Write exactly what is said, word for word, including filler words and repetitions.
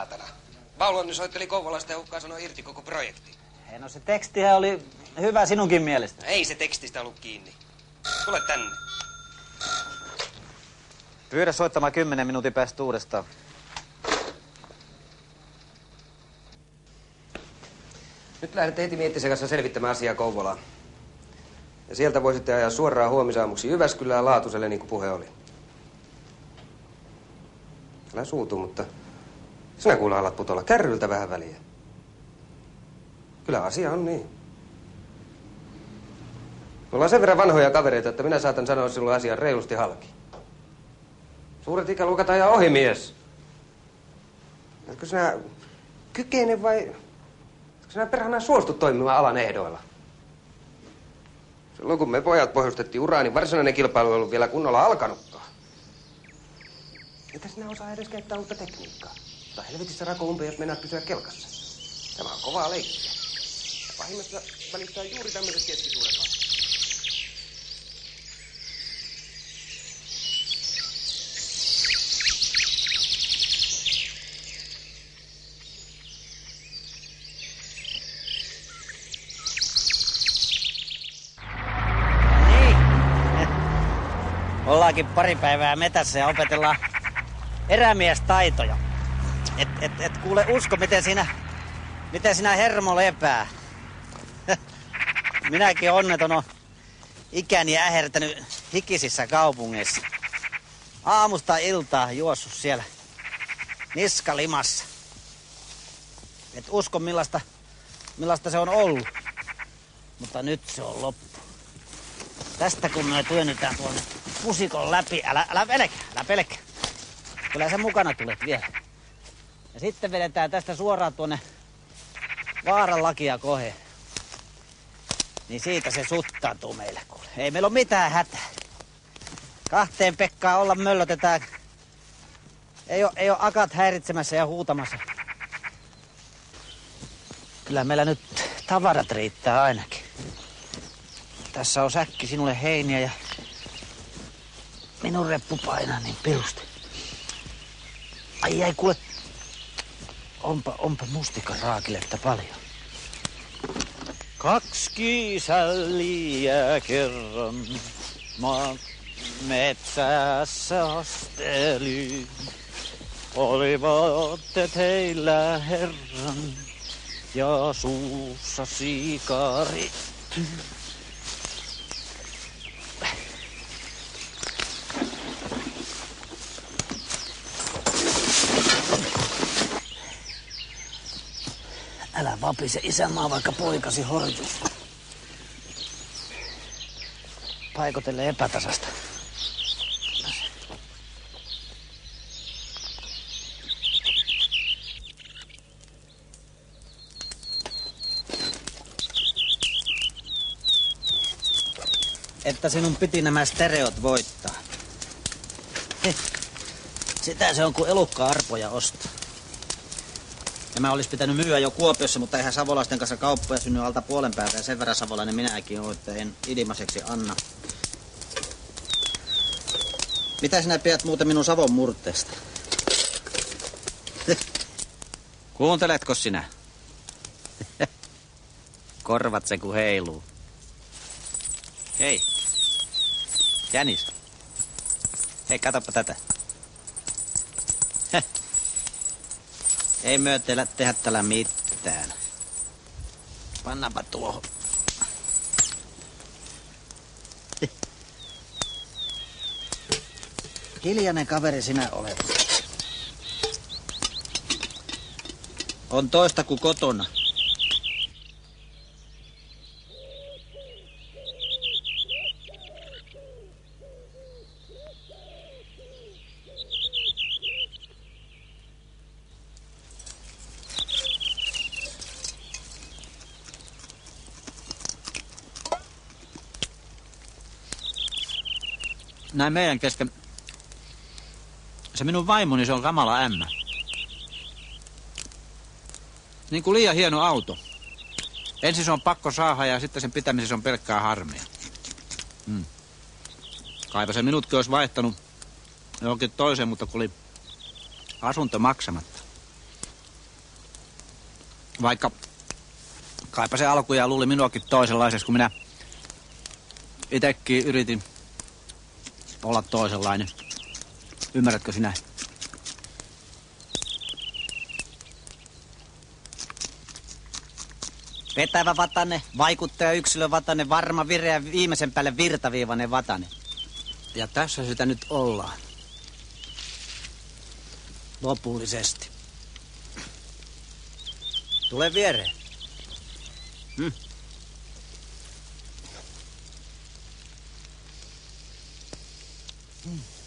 saatana. Paulonni soitteli Kouvolasta ja uhkaa sanoi irti koko projekti. Hei, no se tekstihän oli hyvä sinunkin mielestä. Ei se tekstistä ollut kiinni. Tule tänne. Pyydä soittamaan kymmenen minuutin päästä uudestaan. Nyt lähdette heti Miettisen kanssa selvittämään asiaa Kouvolaan. Ja sieltä voisitte ajaa suoraan huomisaamuksi Jyväskylään Laatuselle, niin kuin puhe oli. Älä suutu, mutta sinä kuule alat putolla kärryltä vähän väliä. Kyllä asia on niin. Me ollaan sen verran vanhoja kavereita, että minä saatan sanoa sinulle asian reilusti halki. Suuret ikäluokat ajaa ohi, mies. Etkö sinä kykene vai etkö sinä perhana suostu toimimaan alan ehdoilla? Silloin kun me pojat pohjustettiin uraa, niin varsinainen kilpailu ei ollut vielä kunnolla alkanutkaan. Entä sinä osaa edes käyttää uutta tekniikkaa? Mutta helvetissä rako umpeen, jos mennään pysyä kelkassa. Tämä on kovaa leikkiä. Ja pahimmassa välittää juuri tämmöiset keskisuuret lapset. Ollaankin pari päivää metässä ja opetellaan erämiestaitoja. Et, et, et kuule usko, miten siinä, miten siinä hermo lepää. Minäkin onneton on ikäni ähertänyt hikisissä kaupungeissa. Aamusta iltaa juossut siellä niskalimassa. Et usko millaista, millaista se on ollut. Mutta nyt se on loppu. Tästä kun me työnnytään tuonne pusikon läpi, älä, älä pelkää, älä pelkää. Kyllä sä mukana tulet vielä. Ja sitten vedetään tästä suoraan tuonne Vaaran lakia koheen. Niin siitä se suttautuu meille, kuule. Ei meillä ole mitään hätää. Kahteen Pekkaan olla möllötetään. Ei ole, ei ole akat häiritsemässä ja huutamassa. Kyllä meillä nyt tavarat riittää ainakin. Tässä on säkki sinulle heiniä ja minun reppu painaa niin pirusti. Ai ei kuule, onpa, onpa mustikan raakiletta paljon. Kaksi sälliä kerran maan metsässä asteli. Olivat heillä herran ja suussa sikari. Älä vapise isänmaa, vaikka poikasi horjuu. Paikotelle epätasasta. Että sinun piti nämä stereot voittaa. Heh. Sitä se on, kun elukka-arpoja ostaa. Nämä olisi pitänyt myyä jo Kuopiossa, mutta eihän savolaisten kanssa kauppoja synny alta puolen päivää. Sen verran savolainen minäkin oon, että en ilmaiseksi anna. Mitä sinä pidät muuten minun Savon murteesta? Kuunteletko sinä? Korvat se kun heiluu. Hei. Jänis. Hei, katoppa tätä. Ei myö tehdä, tehdä tällä mitään. Pannaanpa tuohon. Hiljainen kaveri sinä olet. On toista kuin kotona. Näin meidän kesken. Se minun vaimoni, se on kamala ämmä. Niin kuin liian hieno auto. Ensin se on pakko saada ja sitten sen pitämisessä on pelkkää harmia. Hmm. Kaipa se minutkin olisi vaihtanut johonkin toiseen, mutta kun oli asunto maksamatta. Vaikka kaipa se alkuja luuli minuakin toisenlaiseksi, kun minä itekin yritin olla toisenlainen. Ymmärrätkö sinä? Vetävä vatane, vaikuttaja yksilö vatane, varma vireä, viimeisen päälle virtaviivainen vatane. Ja tässä sitä nyt ollaan. Lopullisesti. Tule viereen. Hmm. Hmm.